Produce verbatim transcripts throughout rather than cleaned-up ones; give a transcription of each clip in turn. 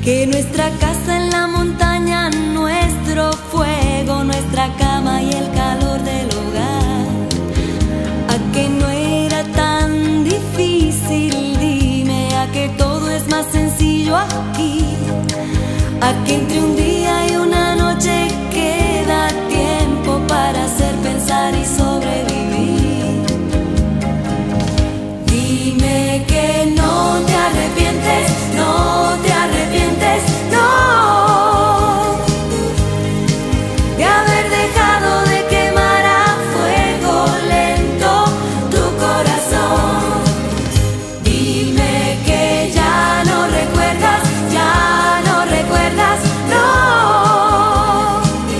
Que nuestra casa en la montaña, nuestro fuego, nuestra cama y el calor del hogar. A que no era tan difícil, dime, a que todo es más sencillo aquí. A que entre un día y una noche queda tiempo para hacer, pensar y sobrevivir. Dime que no te arrepientes, no te arrepientes, no, de haber dejado de quemar a fuego lento tu corazón. Dime que ya no recuerdas, ya no recuerdas, no,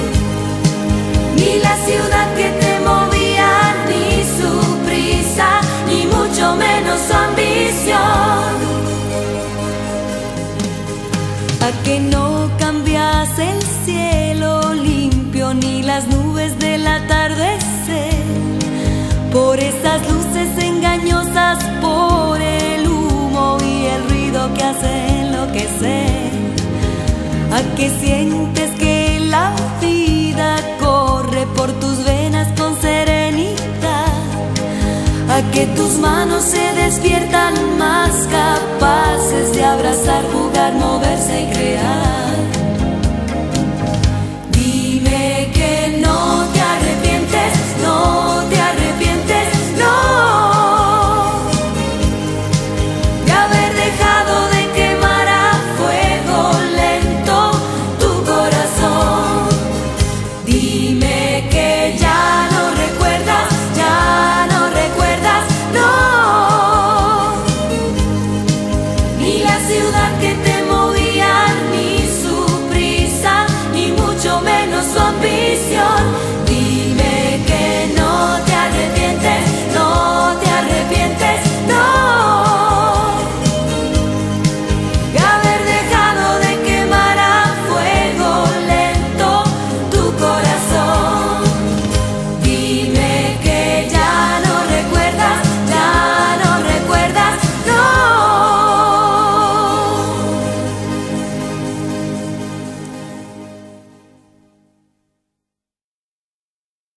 ni la ciudad que te movía, ni su prisa, ni mucho menos su ambición. A que no cambias el cielo limpio ni las nubes del atardecer por esas luces engañosas, por el humo y el ruido que hace enloquecer. A que sientes que la vida corre por tus venas con serenidad. A que tus manos se despiertan más capaces de abrazar, jugar, mover